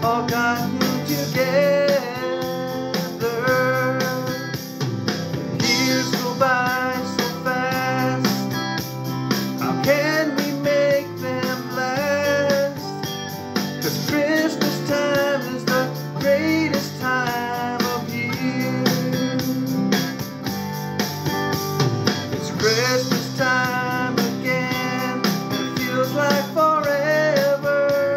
all gotten together. Years go by so fast, how can we make them last? 'Cause Christmas time is the greatest time of year. It's Christmas time again, and it feels like forever.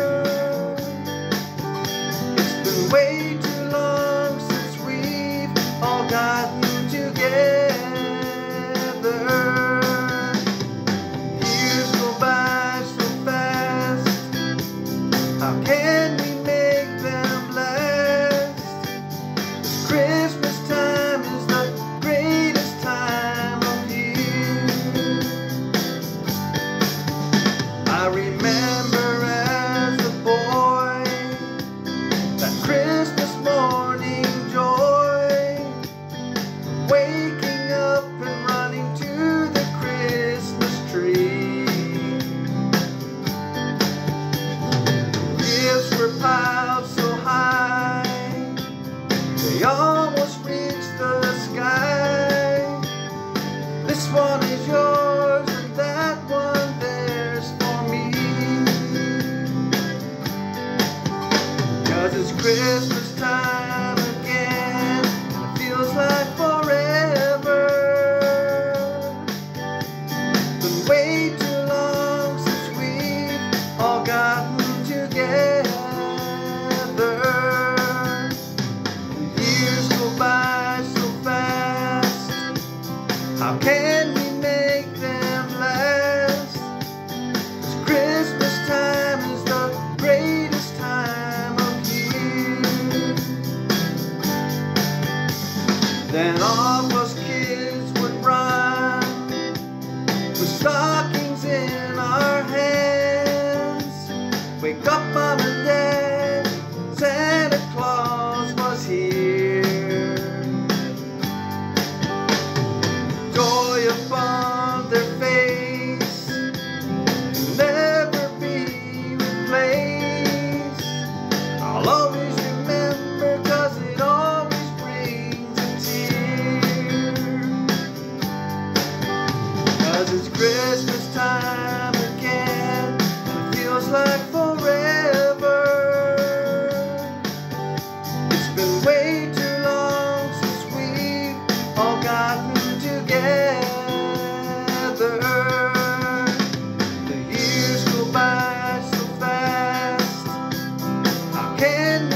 It's been way too long since we've all gotten together. Years go by so fast, how can we make them last? 'Cause Christmas time is the greatest time of year. I remember as a boy that Christmas morning joy, waking up and running to the Christmas tree. Gifts were piled so high, they almost reached the sky. This one is yours and that one there's for me. 'Cause it's Christmas time again, and it feels like forever. Been way too long since we've all gotten together. Years go by so fast, how can we make them last? 'Cause Christmas time is the greatest time of year. Then all of us kids would run with stockings in our hands. Wake up, Mom and Dad, Santa Claus was here. Joy upon their face will never be replaced. I'll always remember, 'cause it always brings a tear. 'Cause it's Christmas time again, and it feels like forever. It's been way too long since we've all gotten together. The years go by so fast, how can